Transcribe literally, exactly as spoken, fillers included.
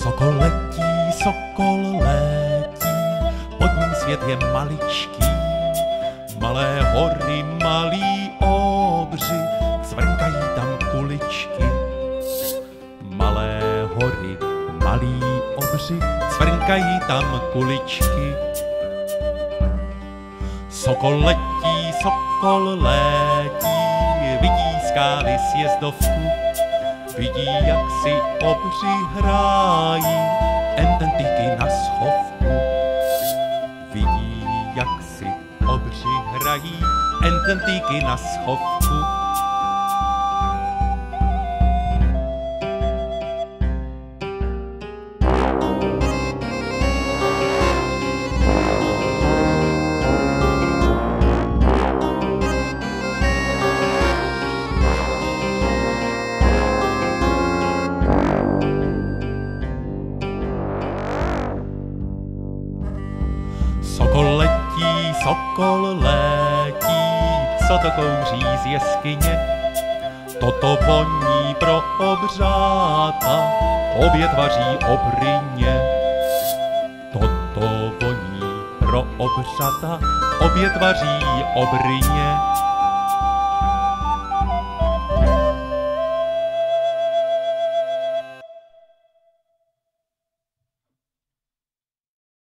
Sokol letí, sokol letí, pod ním svět je maličký. Malé hory, malí obři, cvrkají tam kuličky. Malé hory, malí obři, cvrkají tam kuličky. Sokol letí, sokol letí, vidí skály sjezdovku. Vidí, jak si obři hrají, ententyky na schovku. Vidí, jak si obři hrají, ententyky na schovku. Sokol letí, sokol letí, co to kouří z jeskyně? Toto voní pro obřáta, oběd vaří obryně. Toto voní pro obřata, oběd vaří obryně.